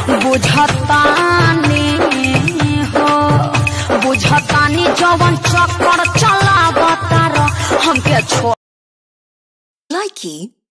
बुझतानी हो बुझतानी जवन चक्कर चलावतार हमके छोड़ Likey